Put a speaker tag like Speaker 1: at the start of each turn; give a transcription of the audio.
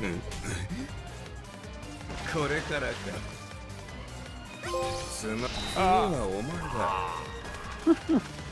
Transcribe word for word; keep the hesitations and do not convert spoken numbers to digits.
Speaker 1: これからか。つまりはお前だ。